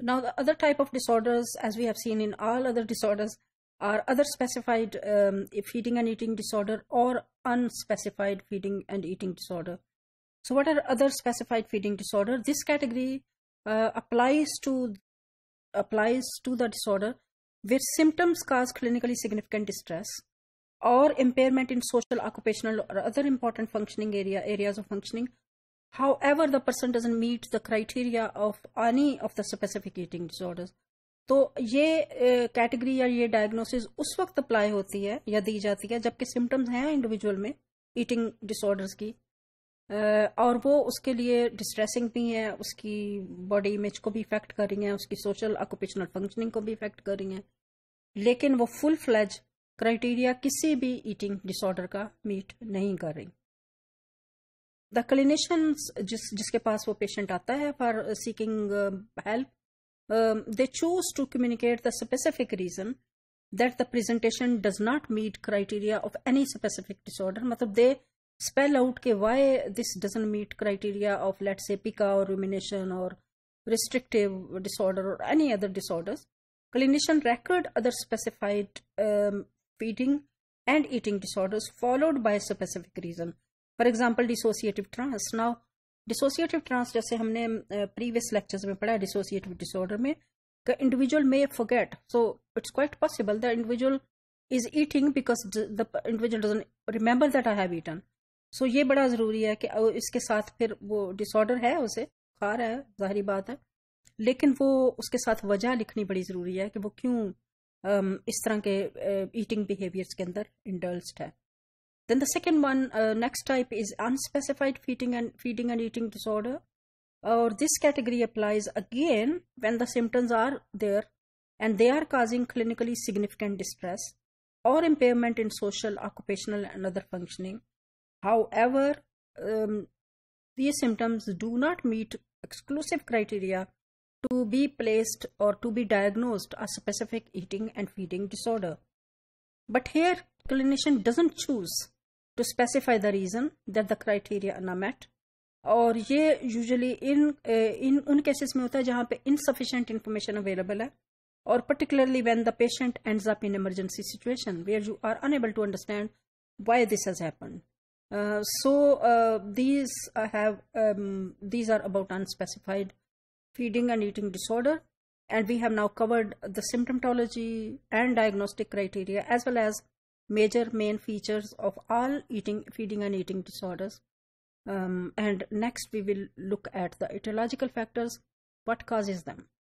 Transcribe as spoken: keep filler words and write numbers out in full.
Now, the other type of disorders, as we have seen in all other disorders, are other specified um, feeding and eating disorder or unspecified feeding and eating disorder. So what are other specified feeding disorder? This category uh, applies to applies to the disorder where symptoms cause clinically significant distress or impairment in social, occupational, or other important functioning area areas of functioning. However, the person doesn't meet the criteria of any of the specific eating disorders. तो ये category या ये diagnosis उस वक्त apply होती है या दी जाती है जबकि सिम्टम्स हैं इंडिविजुअल में ईटिंग डिसऑर्डर्स की, और वो उसके लिए डिस्ट्रेसिंग भी है, उसकी बॉडी इमेज को भी इफेक्ट कर रही हैं, उसकी सोशल ऑक्यूपेशनल फंक्शनिंग को भी इफेक्ट कर रही हैं, लेकिन वो फुल फ्लेज क्राइटेरिया किसी भी ईटिंग डिसऑर्डर का मीट नहीं कर रही. द क्लिनिशियंस जिस जिसके पास वो पेशेंट आता है for seeking help, they choose to communicate the specific reason that the presentation does not meet criteria of any specific disorder. मतलब they spell out के why this doesn't meet criteria of, let's say, pica or rumination or restrictive disorder or any other disorders. Clinician record other specified um, feeding and eating disorders followed by a specific reason. For example, dissociative trance. Now, dissociative trance जैसे हमने previous lectures में पढ़ा, dissociative disorder में individual may forget, so it's quite possible the individual is eating because the individual doesn't remember that I have eaten. So ये बड़ा ज़रूरी है कि इसके साथ फिर वो डिसऑर्डर है, उसे खा रहा है, जाहिर बात है, लेकिन वो उसके साथ वजह लिखनी बड़ी ज़रूरी है कि वो क्यों um, इस तरह के ईटिंग बिहेवियर्स के अंदर इंडल्ज्ड है. Then the second one, uh, next type is unspecified feeding and feeding and eating disorder. Or this category applies again when the symptoms are there and they are causing clinically significant distress or impairment in social, occupational, and other functioning. However, um, these symptoms do not meet exclusive criteria to be placed or to be diagnosed a specific eating and feeding disorder. But here, clinician doesn't choose to specify the reason that the criteria are not met, और ये usually in in उन cases में होता है जहाँ पे insufficient information available है, और particularly when the patient ends up in emergency situation where you are unable to understand why this has happened. Uh, so uh, these uh, have um, these are about unspecified feeding and eating disorder, and we have now covered the symptomatology and diagnostic criteria as well as major main features of all eating, feeding and eating disorders. Um, and next we will look at the etiological factors, what causes them.